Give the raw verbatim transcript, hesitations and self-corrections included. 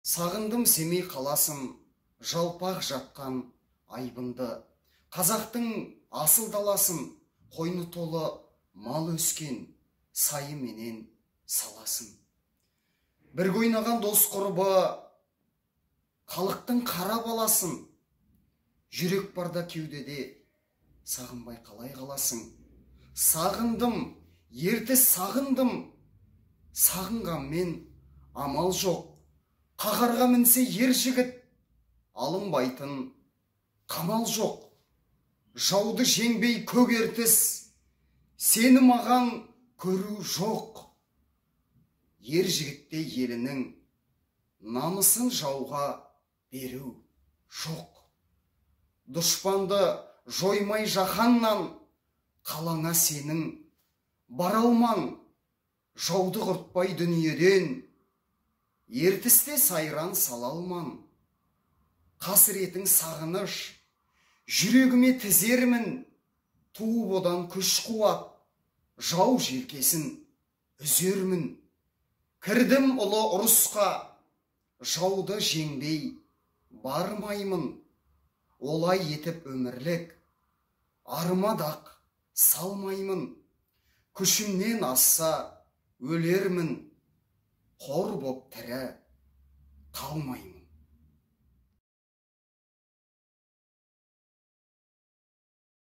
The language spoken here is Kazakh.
Сағындым Семей қаласын, жалпақ жатқан айбынды. Қазақтың асыл даласын, қойны толы мал өскен, сайы менен саласын. Бірге ойнаған дос құрбы, халықтың қара баласын. Жүрек барда кеудеде, сағынбай қалай қаласың. Сағындым, ерте сағындым, сағынғанмен амал жоқ. Қағарға мінсе ер жігіт, алынбайтын қамал жоқ. Жауды жеңбей көк ертіс, сені маған көру жоқ. Ер жігітте елінің намысын жауға беру жоқ. Дұшпанды жоймай жаһаннан, қалаңа сенің бар алман. Жауды құртпай дүниеден, ертісте сайран сала алман. Қасіретің сағыныш, жүрегіме тізермін, туып одан күш қуат, жау желкесін үзермін. Кірдім ұлы ұрысқа, жауды жеңбей бармаймын. Олай етіп өмірлік, армадақ салмаймын. Күшімнен асса өлермін, қор боп тірі қалмаймын.